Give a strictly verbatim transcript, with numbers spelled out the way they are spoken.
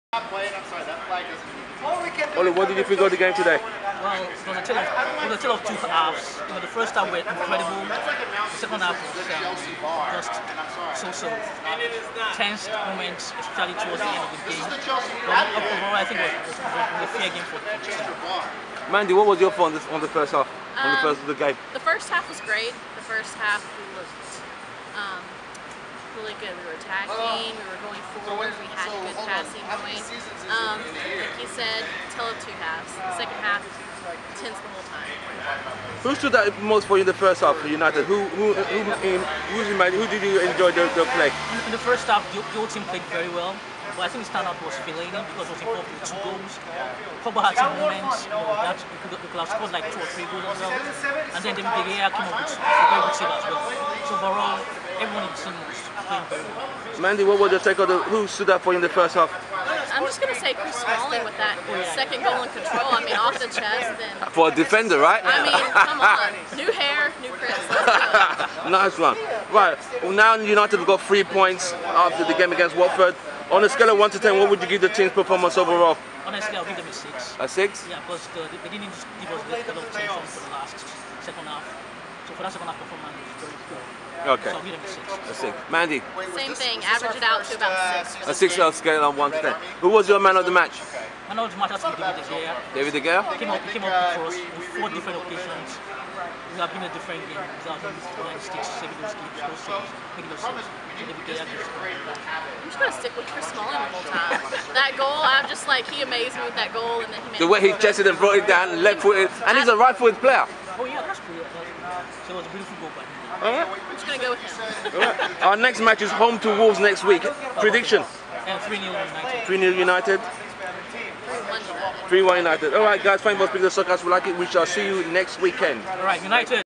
Oli, what did you think of the game today? Well, it was a tale of, it was a tale of two halves. You know, the first half were incredible. The second half was um, just so-so. Tense moments, especially towards the end of the game. But overall, I think it was, it was a fair game for the team. Mandy, what was your thought on, this, on the first half? On Um, the first of the game? The first half was great. The first half we looked um, really good. We were attacking, we were going forward, we had a good passing point. Um, like you said, tell of two halves. The second half, tense the whole time. Who stood out most for you in the first half for United? Who who who, in, who's in, who did you enjoy the, the play? In the first half, the, the whole team played very well. But I think the standout was Fellaini because he was involved with two goals. Pogba had some moments, you know, that we could, we could have scored like two or three goals as well. And then David De Gea came up with a very good save as well. So overall, everyone in the team was playing very well. Mandy, what was your take on the, who stood out for you in the first half? I'm just going to say Chris Smalling with that second goal in control. I mean, off the chest. And For a defender, right? I mean, come on. New hair, new Chris. Let's go. Nice one. Right, well, now United have got three points after the game against Watford. On a scale of one to ten, what would you give the team's performance overall? Honestly, I'll give them a six. A six? Yeah, because the, they didn't give us the kind of tension for the last second half. So for that second half performance, it was very good. Okay. So I'll give them a six. A six. Mandy? Same thing. Average it out to about six. For A this six game. on a scale of one to ten. Who was your man of the match? I know the match has to be David De Gea. David De Gea? He came up, he came up for us on four different occasions. We have been a different game without him behind the sticks, saving those games, those saves, making those saves. So David De Gea just I'm just going to stick with Chris Smalling the whole time. That goal, I'm just like, he amazed me with that goal. And then he made The way he chested and brought it down, left footed, and he's a right footed player. Oh yeah, that's cool. So it was a beautiful goal by him. Alright. I'm just going to go with him. Alright. Our next match is home to Wolves next week. Prediction? And three nil United. three nil United. One United. three one United. Alright guys, thank you for speaking to Soccer as we like it. We shall see you next weekend. Alright, United.